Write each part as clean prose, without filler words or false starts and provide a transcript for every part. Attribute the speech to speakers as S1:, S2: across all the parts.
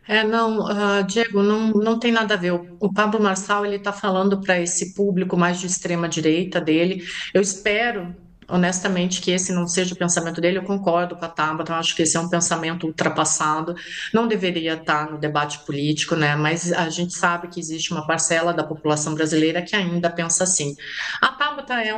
S1: Não, Diego, não tem nada a ver. O Pablo Marçal, ele está falando para esse público mais de extrema direita dele. Eu espero, honestamente, que esse não seja o pensamento dele. Eu concordo com a Tabata, eu acho que esse é um pensamento ultrapassado. Não deveria estar no debate político, né? Mas a gente sabe que existe uma parcela da população brasileira que ainda pensa assim. A Tabata é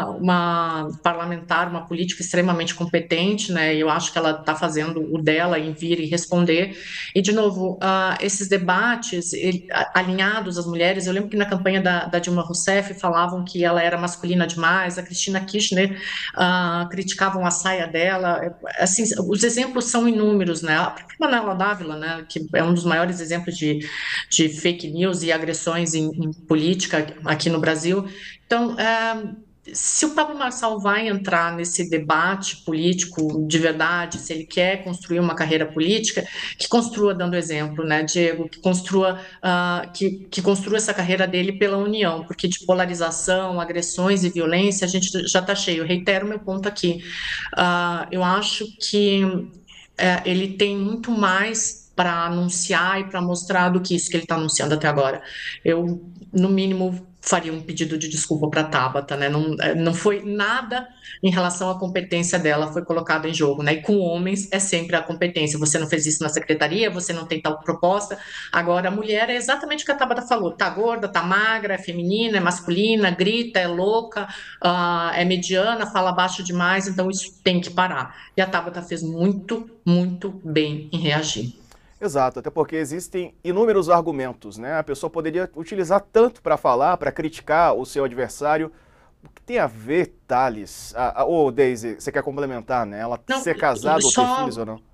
S1: uma parlamentar, uma política extremamente competente, né? E eu acho que ela está fazendo o dela em vir e responder. E, de novo, esses debates alinhados às mulheres, eu lembro que na campanha da Dilma Rousseff falavam que ela era masculina demais, a Cristina Kirchner criticavam a saia dela, assim, os exemplos são inúmeros, né? A própria Manuela Dávila, né, que é um dos maiores exemplos de fake news e agressões em política aqui no Brasil. Então, se o Pablo Marçal vai entrar nesse debate político de verdade, se ele quer construir uma carreira política, que construa dando exemplo, né, Diego, que construa, que construa essa carreira dele pela união, porque de polarização, agressões e violência a gente já está cheio. Eu reitero meu ponto aqui. Eu acho que ele tem muito mais para anunciar e para mostrar do que isso que ele está anunciando até agora. Eu, no mínimo, faria um pedido de desculpa para a Tabata, né? Não foi nada em relação à competência dela foi colocado em jogo, né? E com homens é sempre a competência. Você não fez isso na secretaria, você não tem tal proposta. Agora, a mulher é exatamente o que a Tabata falou: tá gorda, tá magra, é feminina, é masculina, grita, é louca, é mediana, fala baixo demais, então isso tem que parar. E a Tabata fez muito, muito bem em reagir.
S2: Exato, até porque existem inúmeros argumentos, né? A pessoa poderia utilizar tanto para falar, para criticar o seu adversário. O que tem a ver, Thales? Ô, Daisy, você quer complementar, né? Ela
S1: Não,
S2: ser casada ou ter
S1: só
S2: filhos ou não?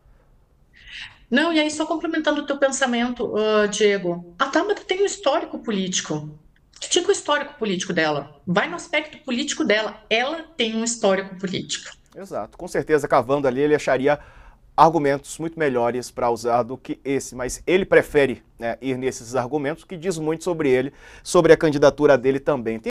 S1: Não, e aí, só complementando o teu pensamento, Diego, a Tabata tem um histórico político. Critica o histórico político dela. Vai no aspecto político dela. Ela tem um histórico político.
S2: Exato, com certeza cavando ali ele acharia argumentos muito melhores para usar do que esse, mas ele prefere, né, ir nesses argumentos, que diz muito sobre ele, sobre a candidatura dele também.